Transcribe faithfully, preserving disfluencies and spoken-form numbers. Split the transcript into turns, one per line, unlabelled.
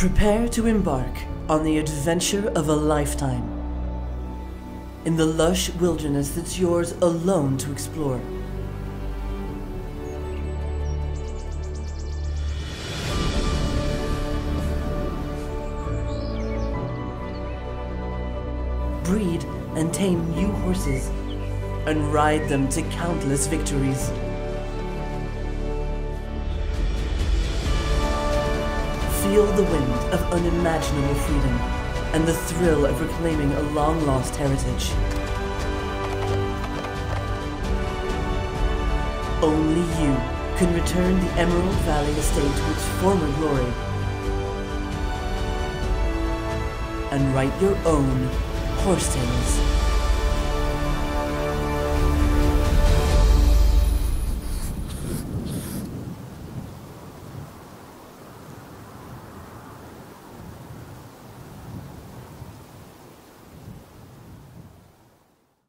Prepare to embark on the adventure of a lifetime in the lush wilderness that's yours alone to explore. Breed and tame new horses and ride them to countless victories. Feel the wind of unimaginable freedom and the thrill of reclaiming a long-lost heritage. Only you can return the Emerald Valley estate to its former glory and write your own horse tales.